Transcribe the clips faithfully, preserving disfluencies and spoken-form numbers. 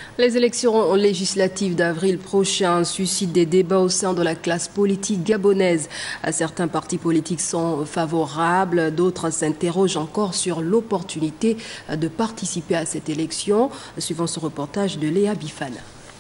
Les élections législatives d'avril prochain suscitent des débats au sein de la classe politique gabonaise. Certains partis politiques sont favorables, d'autres s'interrogent encore sur l'opportunité de participer à cette élection. Suivant ce reportage de Léa Bifana.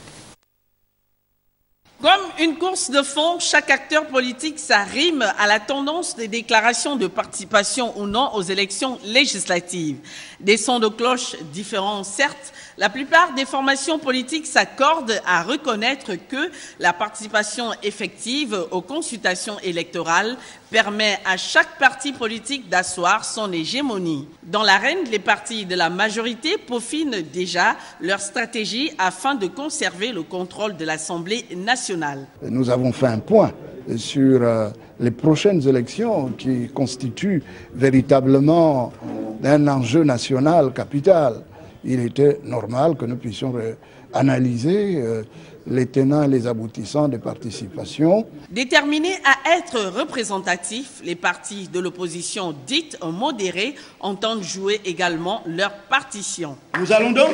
Comme une course de fond, chaque acteur politique s'arrime à la tendance des déclarations de participation ou non aux élections législatives. Des sons de cloche différents, certes, la plupart des formations politiques s'accordent à reconnaître que la participation effective aux consultations électorales permet à chaque parti politique d'asseoir son hégémonie. Dans l'arène, les partis de la majorité peaufinent déjà leur stratégie afin de conserver le contrôle de l'Assemblée nationale. Nous avons fait un point sur les prochaines élections qui constituent véritablement un enjeu national capital. Il était normal que nous puissions analyser les tenants et les aboutissants des participations. Déterminés à être représentatifs, les partis de l'opposition dite modérés entendent jouer également leur partition. Nous allons donc,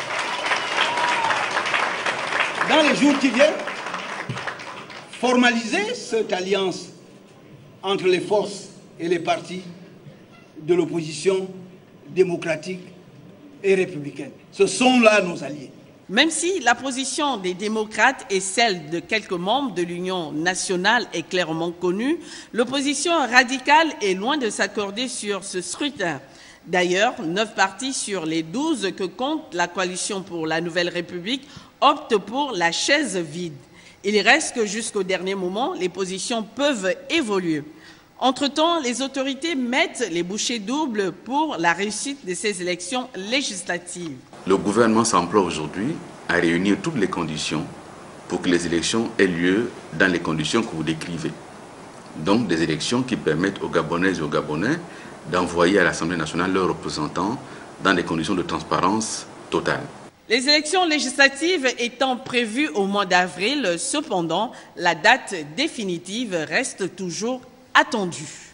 dans les jours qui viennent, formaliser cette alliance entre les forces et les partis de l'opposition démocratique et républicaine. Ce sont là nos alliés. Même si la position des démocrates et celle de quelques membres de l'Union nationale est clairement connue, l'opposition radicale est loin de s'accorder sur ce scrutin. D'ailleurs, neuf partis sur les douze que compte la coalition pour la Nouvelle République optent pour la chaise vide. Il reste que jusqu'au dernier moment, les positions peuvent évoluer. Entre-temps, les autorités mettent les bouchées doubles pour la réussite de ces élections législatives. Le gouvernement s'emploie aujourd'hui à réunir toutes les conditions pour que les élections aient lieu dans les conditions que vous décrivez. Donc des élections qui permettent aux Gabonaises et aux Gabonais d'envoyer à l'Assemblée nationale leurs représentants dans des conditions de transparence totale. Les élections législatives étant prévues au mois d'avril, cependant, la date définitive reste toujours attendue.